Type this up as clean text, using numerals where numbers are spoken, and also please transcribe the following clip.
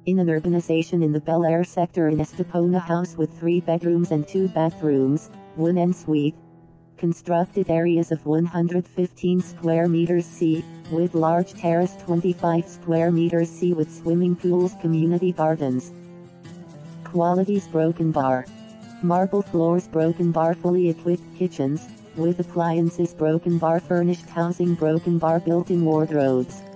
in an urbanization in the Bel Air sector in Estepona, house with 3 bedrooms and 2 bathrooms, 1 ensuite. Constructed areas of 115 square meters C, with large terrace 25 square meters C with swimming pools, community gardens. Qualities: broken bar, marble floors, broken bar, fully equipped kitchens with appliances, broken bar, furnished housing, broken bar, built-in wardrobes.